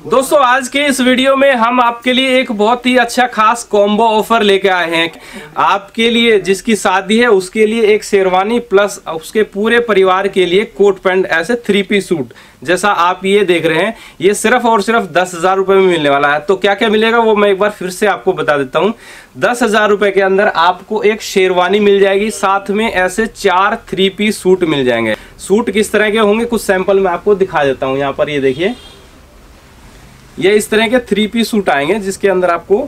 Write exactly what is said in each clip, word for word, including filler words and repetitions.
दोस्तों आज के इस वीडियो में हम आपके लिए एक बहुत ही अच्छा खास कॉम्बो ऑफर लेके आए हैं। आपके लिए जिसकी शादी है उसके लिए एक शेरवानी प्लस उसके पूरे परिवार के लिए कोट पैंट ऐसे थ्री पीस सूट जैसा आप ये देख रहे हैं, ये सिर्फ और सिर्फ दस हजार रुपए में मिलने वाला है। तो क्या क्या मिलेगा वो मैं एक बार फिर से आपको बता देता हूँ। दस हजार रुपए के अंदर आपको एक शेरवानी मिल जाएगी, साथ में ऐसे चार थ्री पीस सूट मिल जाएंगे। सूट किस तरह के होंगे कुछ सैंपल मैं आपको दिखा देता हूँ। यहाँ पर ये देखिए, ये इस तरह के थ्री पीस सूट आएंगे जिसके अंदर आपको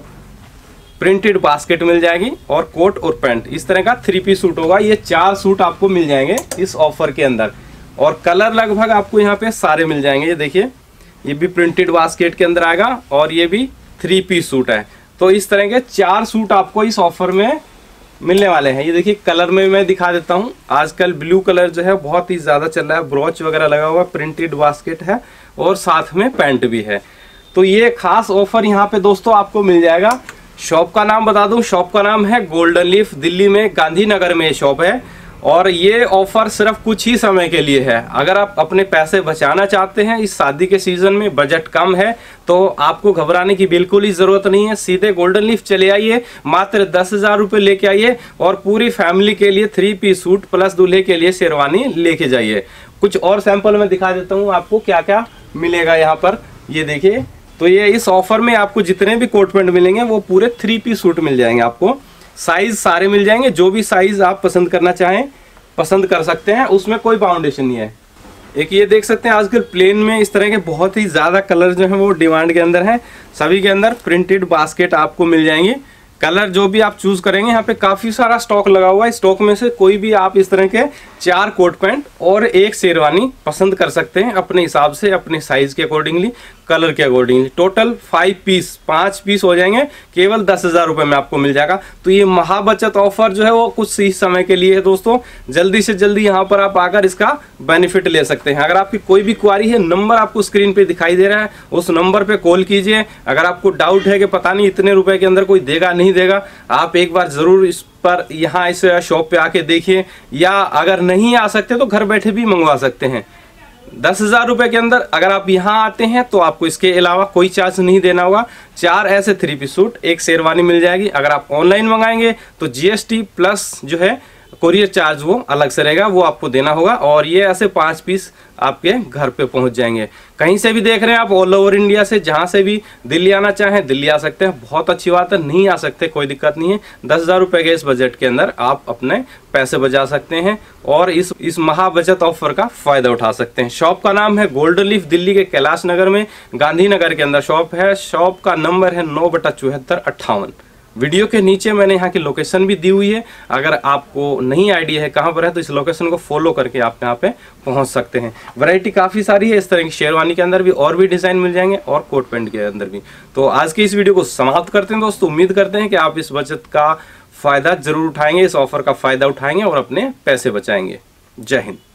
प्रिंटेड बास्केट मिल जाएगी और कोट और पैंट, इस तरह का थ्री पीस सूट होगा। ये चार सूट आपको मिल जाएंगे इस ऑफर के अंदर और कलर लगभग आपको यहाँ पे सारे मिल जाएंगे। ये देखिए, ये भी प्रिंटेड बास्केट के अंदर आएगा और ये भी थ्री पीस सूट है। तो इस तरह के चार सूट आपको इस ऑफर में मिलने वाले हैं। ये देखिए कलर में मैं दिखा देता हूँ। आजकल ब्लू कलर जो है बहुत ही ज्यादा चल रहा है, ब्रोच वगैरह लगा हुआ, प्रिंटेड बास्केट है और साथ में पैंट भी है। तो ये खास ऑफर यहाँ पे दोस्तों आपको मिल जाएगा। शॉप का नाम बता दूं, शॉप का नाम है गोल्डन लीफ, दिल्ली में गांधीनगर में ये शॉप है और ये ऑफर सिर्फ कुछ ही समय के लिए है। अगर आप अपने पैसे बचाना चाहते हैं इस शादी के सीजन में, बजट कम है, तो आपको घबराने की बिल्कुल ही जरूरत नहीं है। सीधे गोल्डन लीफ चले आइए, मात्र दस हजार रुपये लेके आइए और पूरी फैमिली के लिए थ्री पीस सूट प्लस दूल्हे के लिए शेरवानी लेके जाइए। कुछ और सैंपल में दिखा देता हूँ आपको क्या क्या मिलेगा यहाँ पर। ये देखिए, तो ये इस ऑफर में आपको जितने भी कोट पैंट मिलेंगे वो पूरे थ्री पीस सूट मिल जाएंगे। आपको साइज सारे मिल जाएंगे, जो भी साइज आप पसंद करना चाहें पसंद कर सकते हैं, उसमें कोई बाउंडेशन नहीं है। एक ये देख सकते हैं आजकल प्लेन में इस तरह के बहुत ही ज्यादा कलर जो है वो डिमांड के अंदर है। सभी के अंदर प्रिंटेड बास्केट आपको मिल जाएंगे। कलर जो भी आप चूज करेंगे, यहाँ पे काफी सारा स्टॉक लगा हुआ है। स्टॉक में से कोई भी आप इस तरह के चार कोट पैंट और एक शेरवानी पसंद कर सकते हैं अपने हिसाब से, अपने साइज के अकॉर्डिंगली, कलर के अकॉर्डिंगली। टोटल फाइव पीस पांच पीस हो जाएंगे, केवल दस हजार रुपए में आपको मिल जाएगा। तो ये महाबचत ऑफर जो है वो कुछ ही समय के लिए है दोस्तों। जल्दी से जल्दी यहाँ पर आप आकर इसका बेनिफिट ले सकते हैं। अगर आपकी कोई भी क्वारी है, नंबर आपको स्क्रीन पे दिखाई दे रहा है, उस नंबर पे कॉल कीजिए। अगर आपको डाउट है कि पता नहीं इतने रुपए के अंदर कोई देगा नहीं देगा, आप एक बार जरूर इस पर यहाँ इस शॉप पे आके देखिए, या अगर नहीं आ सकते तो घर बैठे भी मंगवा सकते हैं। दस हजार रुपए के अंदर अगर आप यहाँ आते हैं तो आपको इसके अलावा कोई चार्ज नहीं देना होगा। चार ऐसे थ्री पीस सूट, एक शेरवानी मिल जाएगी। अगर आप ऑनलाइन मंगाएंगे तो जीएसटी प्लस जो है कोरियर चार्ज वो अलग से रहेगा, वो आपको देना होगा। और ये ऐसे पांच पीस आपके घर पे पहुंच जाएंगे। कहीं से भी देख रहे हैं आप, ऑल ओवर इंडिया से, जहां से भी दिल्ली आना चाहें दिल्ली आ सकते हैं। बहुत अच्छी बात है, नहीं आ सकते कोई दिक्कत नहीं है। दस हजार रुपए के इस बजट के अंदर आप अपने पैसे बचा सकते हैं और इस इस महाबचत ऑफर का फायदा उठा सकते हैं। शॉप का नाम है गोल्डन लीफ, दिल्ली के कैलाश नगर में गांधीनगर के अंदर शॉप है। शॉप का नंबर है नौ बटा चौहत्तर अट्ठावन। वीडियो के नीचे मैंने यहाँ की लोकेशन भी दी हुई है। अगर आपको नहीं आइडिया है कहाँ पर है तो इस लोकेशन को फॉलो करके आप यहाँ पे पहुँच सकते हैं। वैरायटी काफ़ी सारी है, इस तरह की शेरवानी के अंदर भी और भी डिज़ाइन मिल जाएंगे और कोट पैंट के अंदर भी। तो आज की इस वीडियो को समाप्त करते हैं दोस्तों। उम्मीद करते हैं कि आप इस बचत का फ़ायदा ज़रूर उठाएंगे, इस ऑफर का फ़ायदा उठाएंगे और अपने पैसे बचाएंगे। जय हिंद।